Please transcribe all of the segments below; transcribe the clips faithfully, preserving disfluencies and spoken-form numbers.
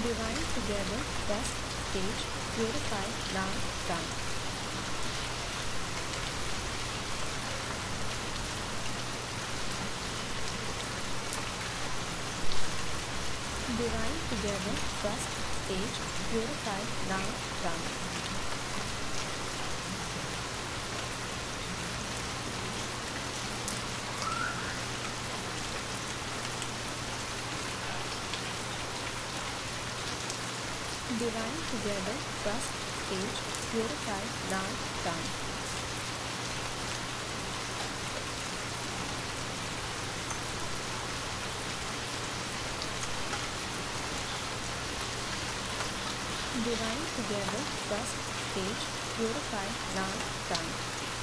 Divine together, trust, stage, purify, now, done. Divine together, trust, stage, purify, now, done. Divine together, trust, stage, purify, now, done. Divine together, trust, stage, purify, now, done.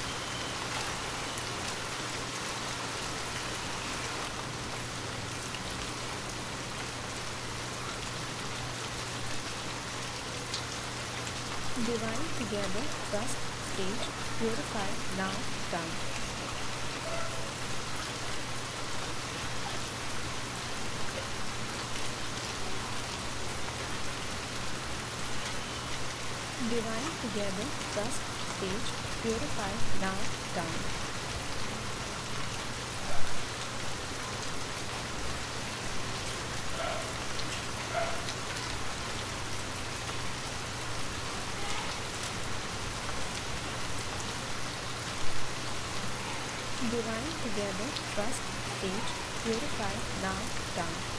Divine together, trust, stage, purify, now, done. Divine together, trust, stage, purify, now, done. Divine together, trust, stage, purify, now, done.